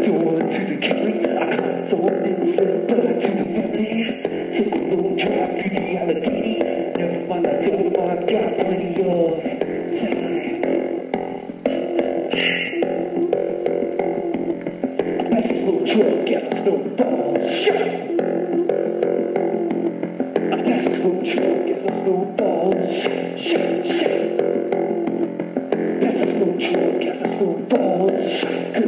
door to the Kelly. I climbed on and said bye to the family. Took a little drive through the Allegheny. Never mind, I told him I've got plenty of time. I passed this little truck as the snowballs shot. I passed this little truck as the snowballs shot. Pass this little truck as the snowballs shot.